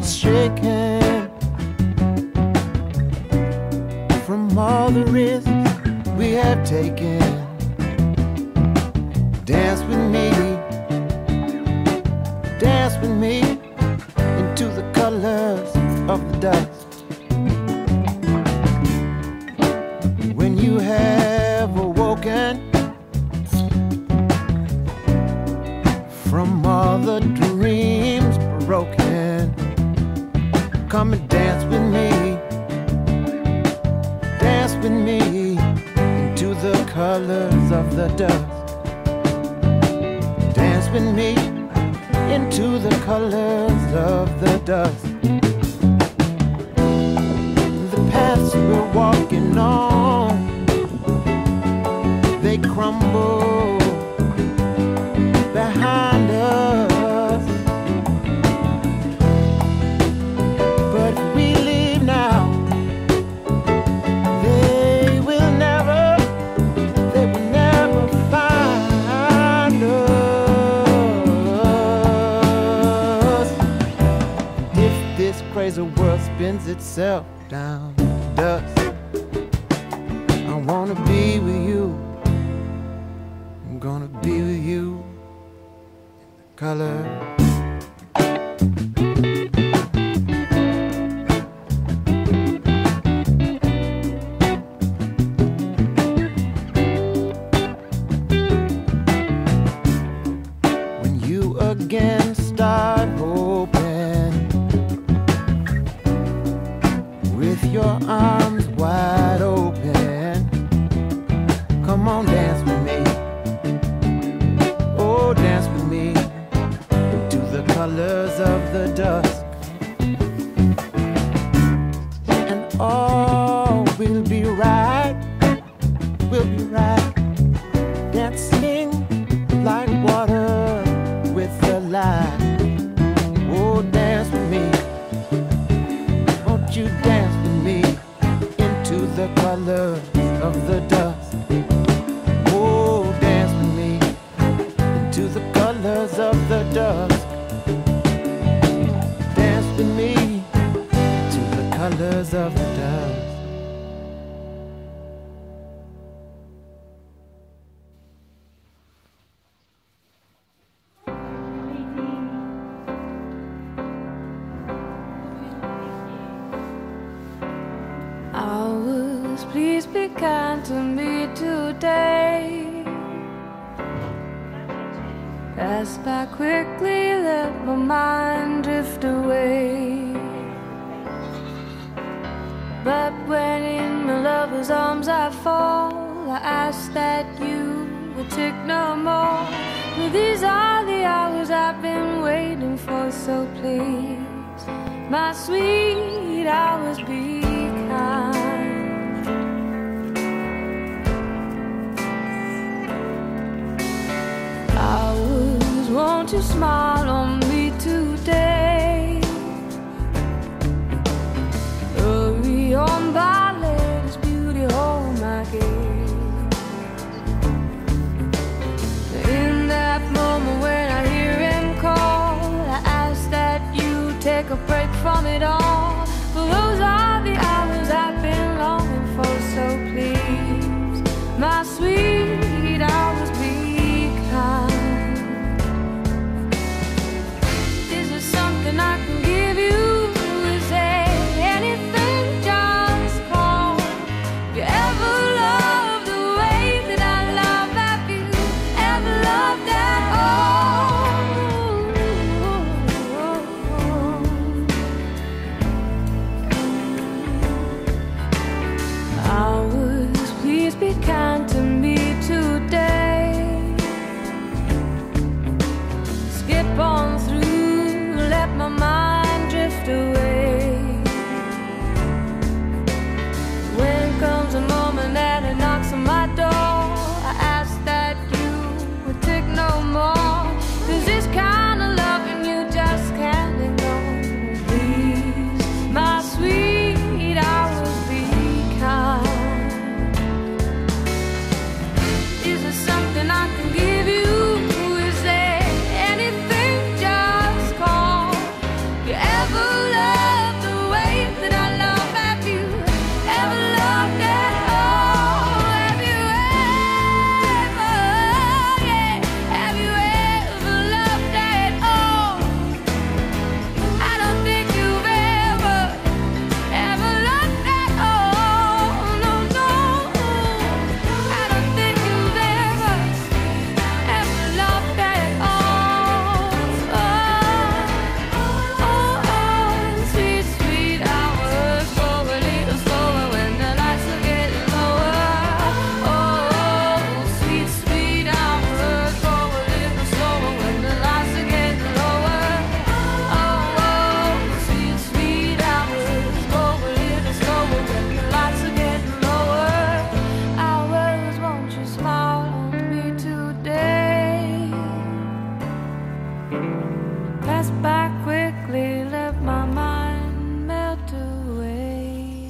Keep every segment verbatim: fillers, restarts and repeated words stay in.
shaken from all the risks we have taken. Dance with me, dance with me into the colors of the dust. When you have awoken from all the dreams broken, come and dance with me, dance with me into the colors of the dust. Dance with me into the colors of the dust. The paths we're walking on, they crumble behind us, but if we leave now, they will never, they will never find us. If this crazy world spins itself down to dust, I wanna be with you, I'm gonna be with you in the color. When you again start hoping with your arms wide open, come on, dance with me. Oh, dance with me into the colors of the dusk, and all will be right, will be right, dancing like water with the light. Oh, dance with me, won't you dance with me into the colors of the dusk. Oh, dance with me into the colors of the dusk. Dance with me to the colors of the dusk. Hours, please be kind to me today. Pass by quickly, let my mind drift away. But when in my lover's arms I fall, I ask that you would take no more. For these are the hours I've been waiting for, so please, my sweet hours, be kind. Hours, won't you smile on me today? Hurry on by, let this beauty hold my gaze. In that moment when I hear him call, I ask that you take a break from it all. For those are the hours I've been longing for, so please, my sweet hours, be kind. Is there something I can give you? Is there anything, just call. If you ever loved the way that I love, have you ever loved at all? back quickly, let my mind melt away.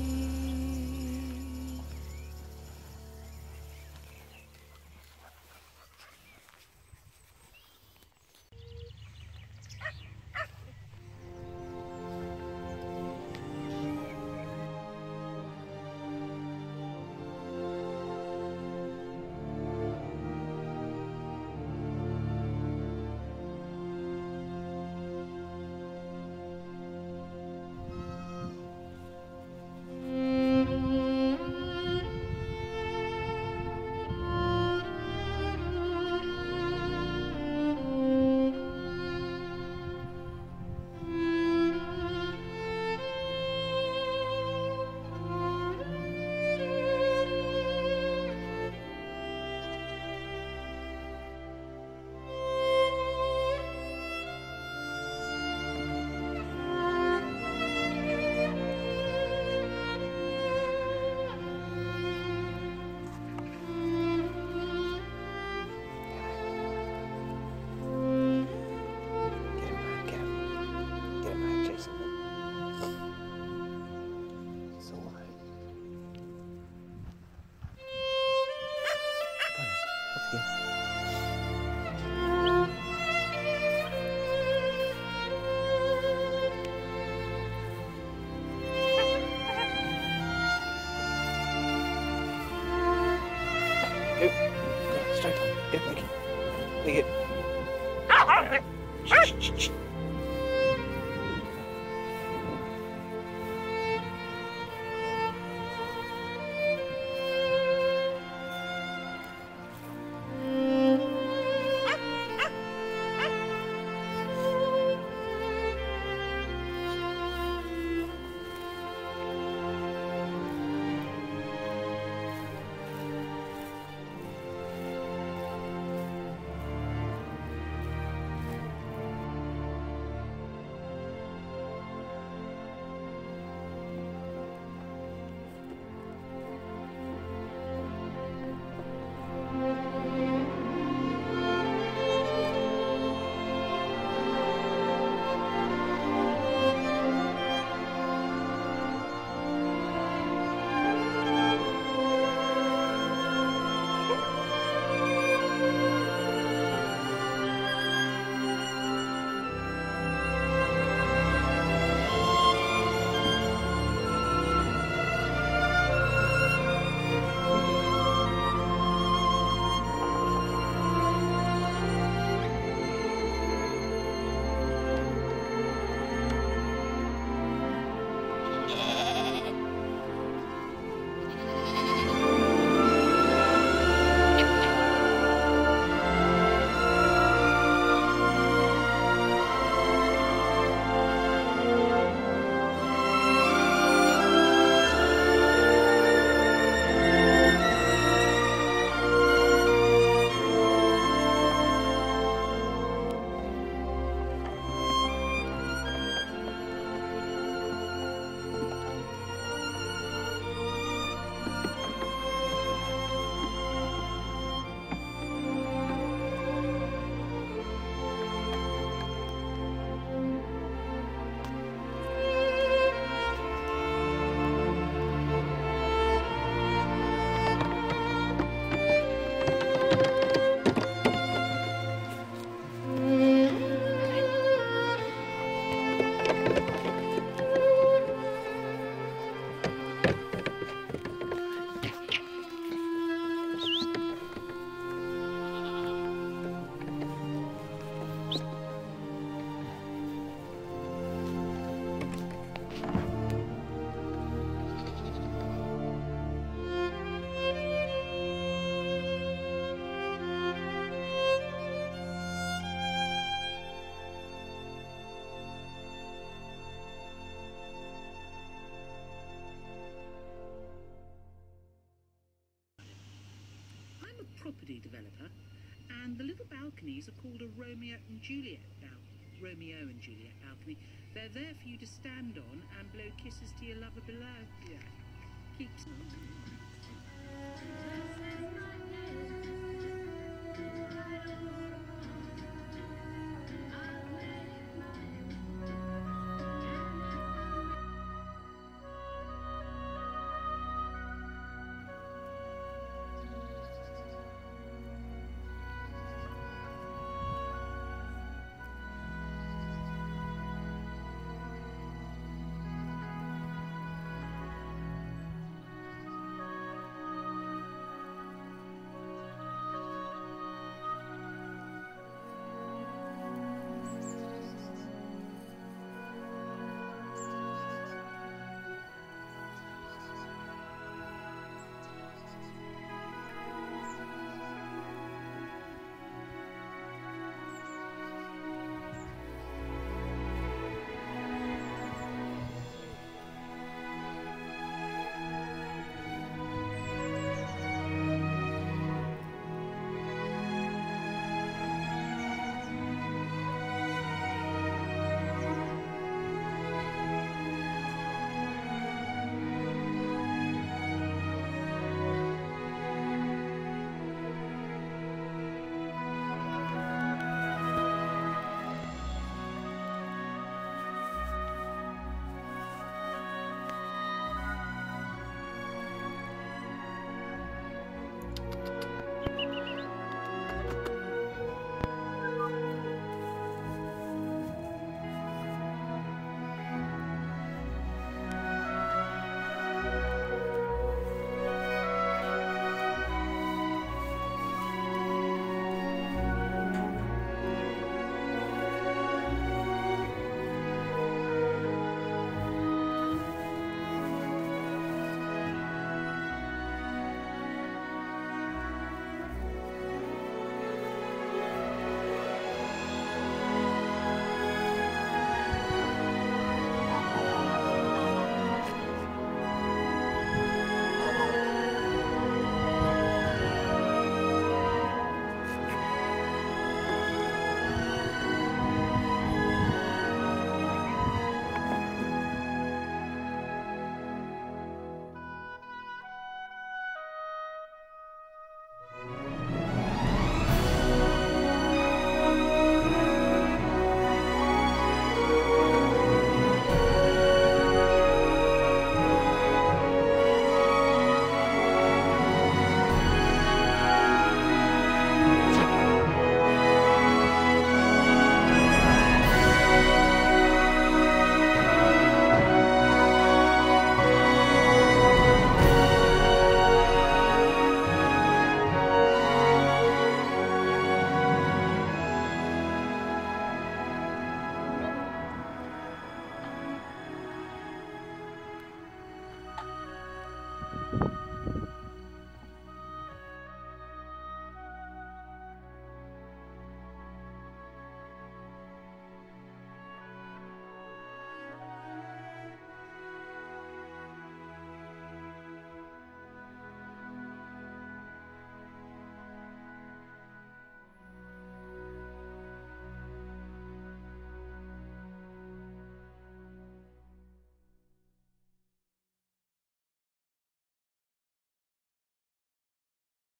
property developer, and the little balconies are called a Romeo and Juliet balcony. Romeo and Juliet balcony. They're there for you to stand on and blow kisses to your lover below. Yeah. Keeps.